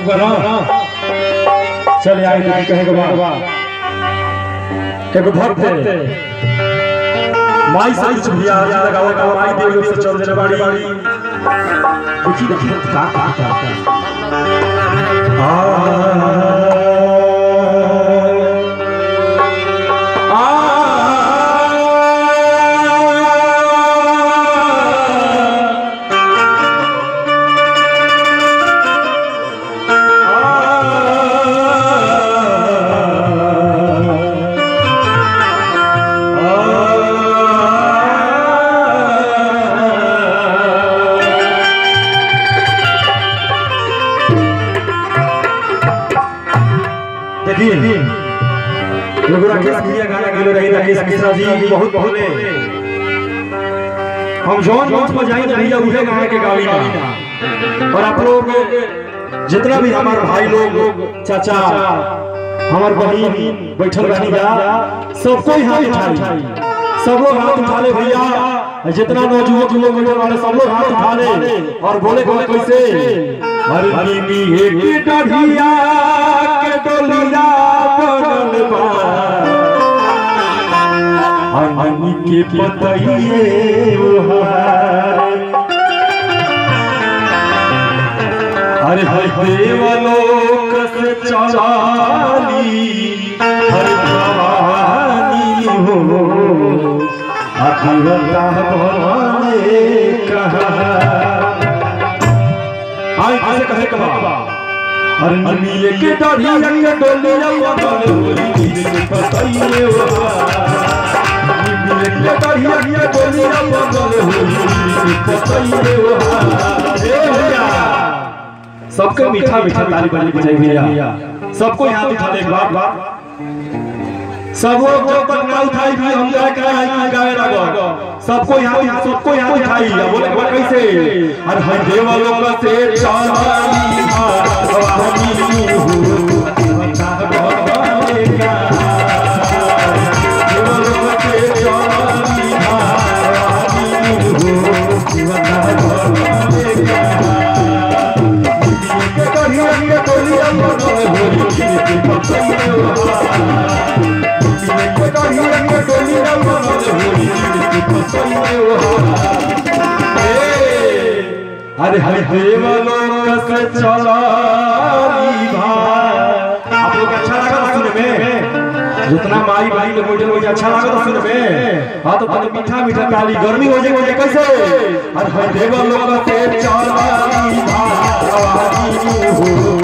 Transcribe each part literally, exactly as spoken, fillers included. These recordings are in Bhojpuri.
ठीक बना चल आई नहीं कहेगा बाबा एगो भक्त माई से कुछ भी आज लगाओ का माई देव से चल देने वाली देखी देखी का का का आ बहुत बोले हम जौन मंच पर जाएंगे भैया उहे गाने के गावी ना और आप लोग जितना भी हमारे भाई लोग चाचा हमार बहन बैठल रहनी जा सबको हाथ उठाई सब लोग हाथ उठा ले भैया जितना नौजुवक लोग बैठल वाले सब लोग हाथ उठा ले और बोले बोले कैसे हरि नी एक डढ़िया के डोलिया बनल बा हमनी के पतइए अरे हर देवलोक से चली हर भवानी हो अखिरता भवानी कहा आई कैसे कहे कहा हर ननिए के डढ़िया के डोलिया बनल होली के पतइए सबको मीठा मीठा ताली बजाई बजाई भैया सबको यहाँ उठा ले एक बार सब लोग जब तक ना उठाई भी हम गाय गाय गाय लगो सबको यहाँ सबको यहाँ उठाई बोले बोले कैसे अरे हर देवलोक से चली भवानी हो अरे हरे देवलोक से चली आप लोग अच्छा लगा सुनने में जितना माई भाई लोग बैठे मुझे अच्छा लगा सुनने में हाँ तो तने मीठा मीठा ताली गर्मी हो जाए कैसे अरे हरे देवलोक से चली भवानी हो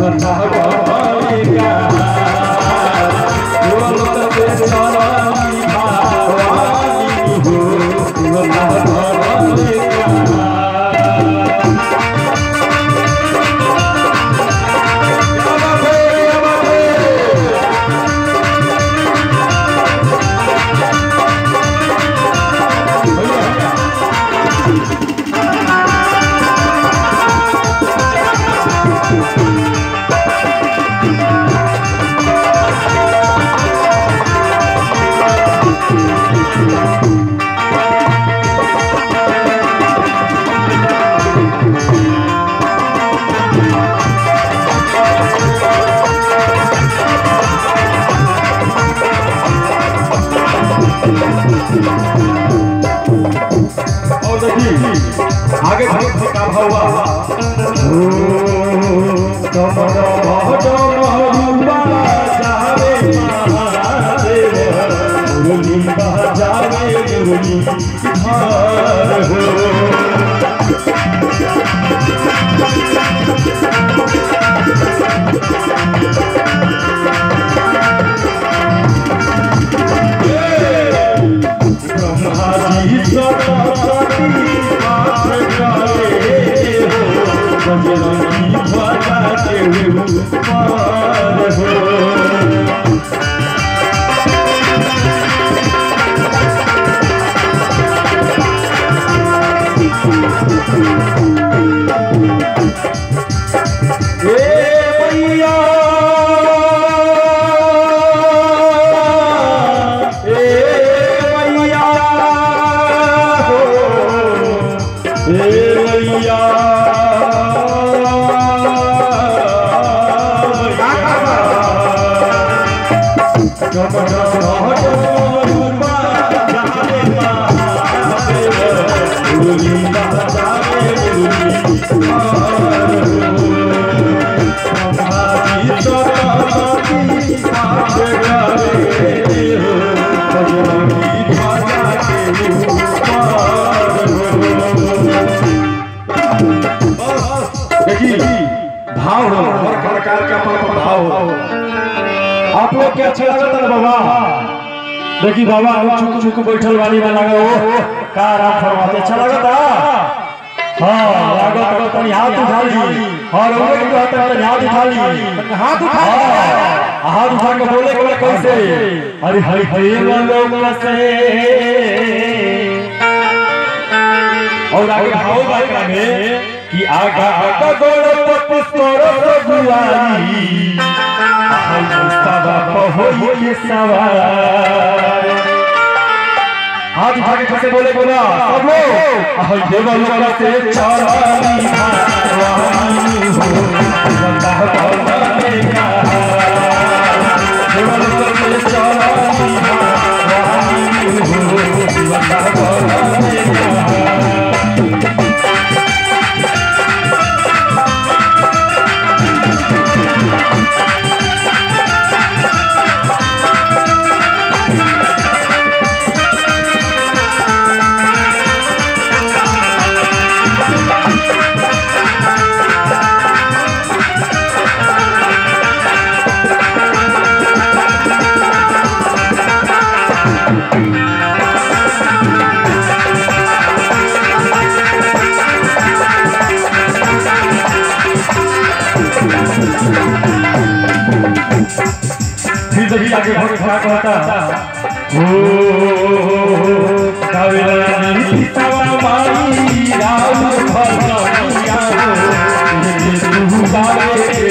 आगे का भावा भाव हो हर कलाकार का अपना भाव हो। आप लोग क्या अच्छा लगता है बाबा? देखी बाबा चुक चुक बैठल वाली में लगा हो का आराम फरमाते अच्छा लगता। हाँ लागत तो तनी हाथ उठा ली और वो की बात है हाथ उठा ली हाथ उठा हाथ उठा के बोले के कैसे अरे हरि हरि लोग से और आगे भाव बात में कि आगा आगा गणपति स्वर गुआई आहै मुस्तफा पहोई के सवार हाथ उठा के कैसे बोले बोला सब लोग आहै देवलोक से चरणी भावानी हो बंदा भगवान का देवलोक से चरणी भावानी हो बंदा भगवान का फिर आगे भक्त क्या कहता ओ कावेरी सवा माई राम भगवानिया हो तू गावे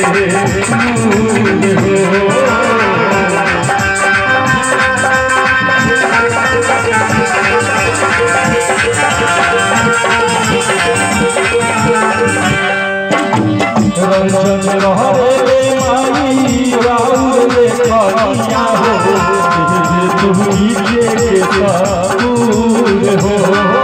रंजन रहरे माई राम देखिया हो तू के सबूर हो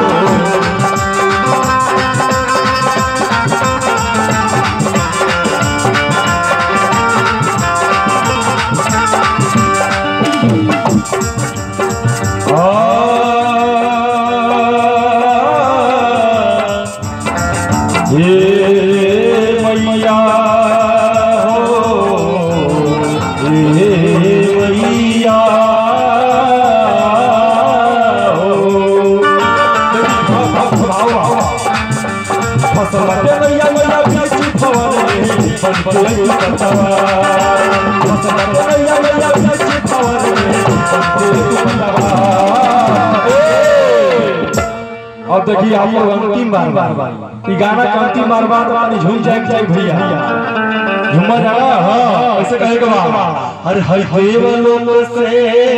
मैया अब देखिए आप लोग अंतिम बार बार ये गाना का अंतिम बार बार पानी झूम जाए जाए भैया झूमर जाना हाँ ऐसे कहेगा बाबा अरे हरि देवलोक से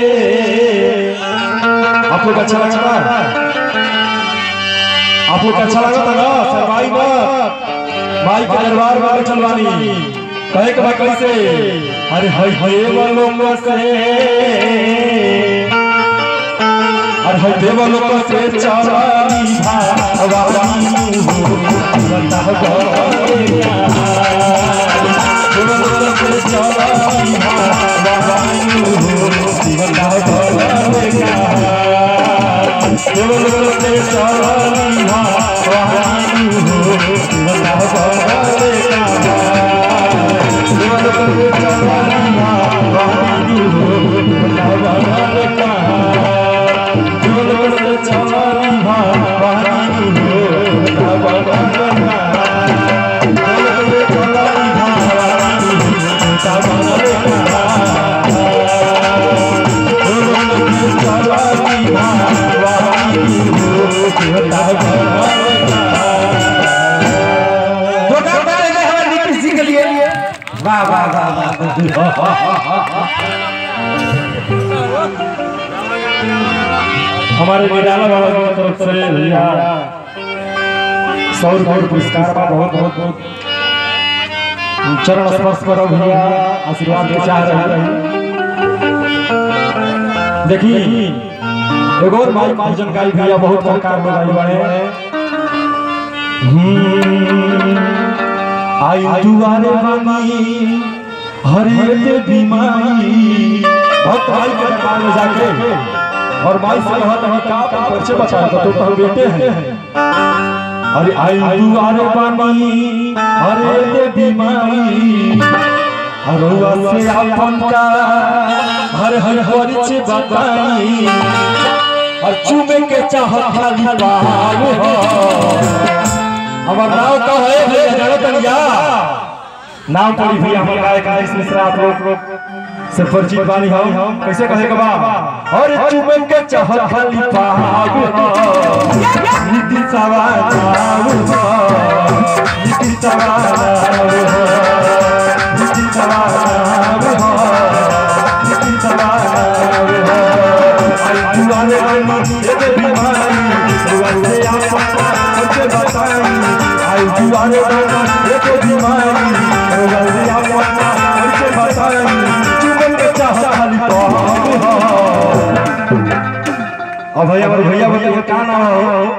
आप लोग अच्छा लगा था आप लोग अच्छा लगा था ना सरवाई बात माई के दरबार में बैठल बानी कहे के बाद कैसे अरे हरि देवलोक से अरे हरि देवलोक से चरणी भावानी हो बंदा भगवान देवलोक से चरणी भावानी हो बंदा भगवान देवलोक से चरणी भावानी हो बंदा भगवान देवलोक से चरणी भावानी हो बंदा भगवान चरणी भावानी हो भगवान वाह वाह वाह हमारे निराला बाबा की तरफ से भैया सौ रुपये पुरस्कार का बहुत बहुत बहुत चरण स्पर्श करो भैया आशीर्वाद के चाह रहे हैं। देखी एगो और माई भजन गाई भैया बहुत कलाकार में गाई बने आई दुआरे बानी हरे ते बीमारी भक्त भाई के दरबार में जाके और माई से कहा था का परिचय बताया तो तो बेटे हैं अरे आई दुआरे बानी हरे ते बीमारी हरुआ से अपन का हर हर परिचय बताई और चूमे के चाहत खाली पाव हो हमार नाम का है भैया जानो तनिया नाम पड़ी भैया हम गायक आइस मिश्रा आप लोग से परिचित बानी हम कैसे कहे के बा और चूमे के चाहत खाली पाव हो नीति सवार हो नीति सवार हो नीति सवार हो नीति सवार हो आई दुआरे बानी ये बीमारी दुआ से आप मुझे बताई आई दुआरे बानी ये बीमारी दुआ से आप मुझे बताई चुमन के चाहत खाली पाव अब भैया और भैया भैया का नाम हो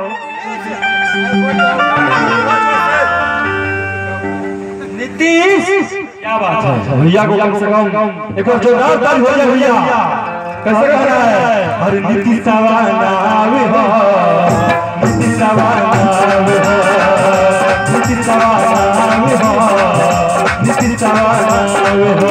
नीतीश क्या बात है भैया को कम से कम एक और जोरदार ताली हो जाए भैया कैसे कह रहा है अरे नीतीश सवाना आवे हो नीतीश सवाना आवे हो नीतीश सवाना आवे हो नीतीश सवाना आवे हो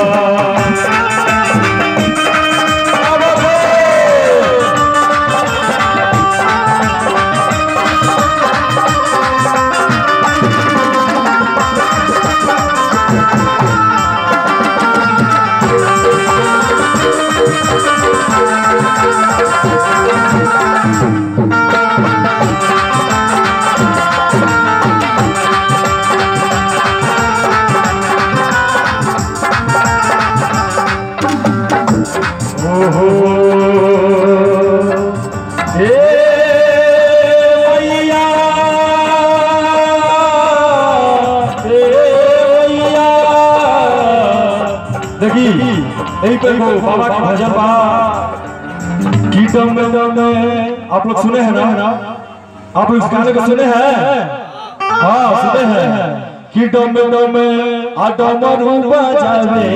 यही पे वो बाबा का भजन बा कीटम में आप लोग सुने हैं ना आप लोग इस गाने को सुने हैं हाँ सुने हैं कीटम में आडमरू बजावे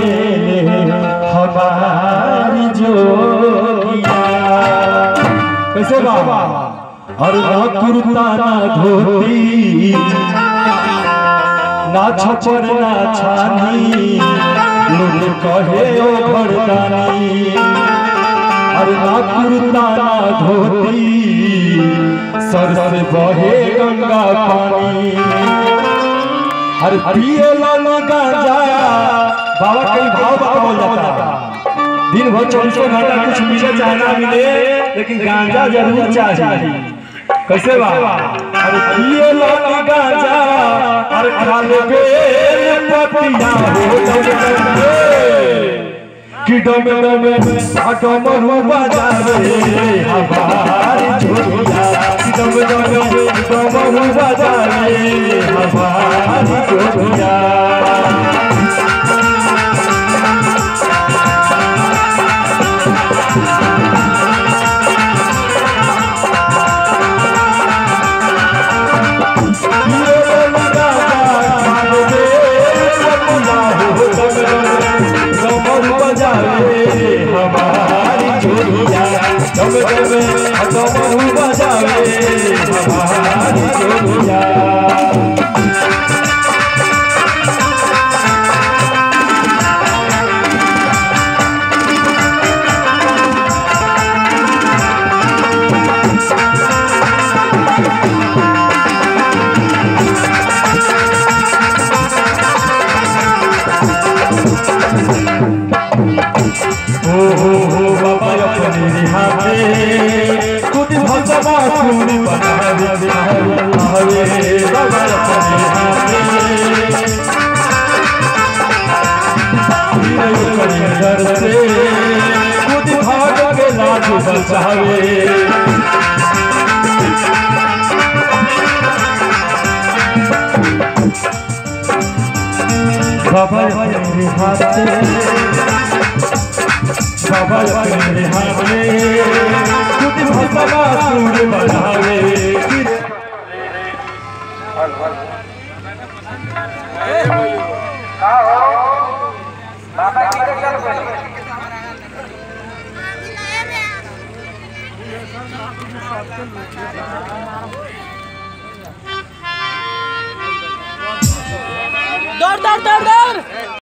हमारी जोगिया कैसे बाबा और ना कुर्ता ना धोती ना छपर ना छानी लोग कहे ओ घरदानी और ना कुर्ता ना धोती सर से बहे गंगा पानी और पिए लाला गांजा बाबा कई भाव बताओ जाता दिन भर चौबीसों घंटा कुछ मिले चाहे ना मिले लेकिन गांजा जरूर चाहिए कैसे बाबा अरे पिए लाला गांजा और खाले बेल पतिया हो कि डमे डमे आडमरू बजावे हमारी जोगिया कि डमे डमे आडमरू बजावे हमारी जोगिया हमारी जोगिया जब जब आडमरू बजावे हमारी जोगिया हो हो हो बाबा अपने रिहाते खुद भगवा सुन बनावे बनावे बाबा अपने रिहाते करे डर से खुद भाग के लाज बचावे बाबा अपने रिहाते बाबा अपने हाथ में खुद भस्मासुर बनावे। दौड़ दौड़ दौड़ दौड़